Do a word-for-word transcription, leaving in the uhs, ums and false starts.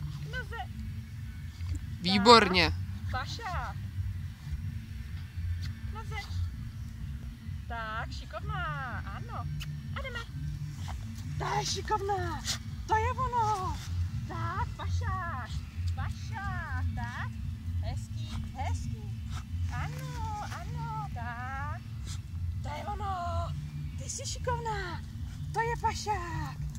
Noze. Výborně. Pašák. Noze. Tak, šikovná. Ano. A jdeme. Ta je šikovná. To je ono. Tak, pašák. Pašák. Tak. Hezký, hezký. Ano, ano, tak. To je ono. Ty jsi šikovná. To je pašák.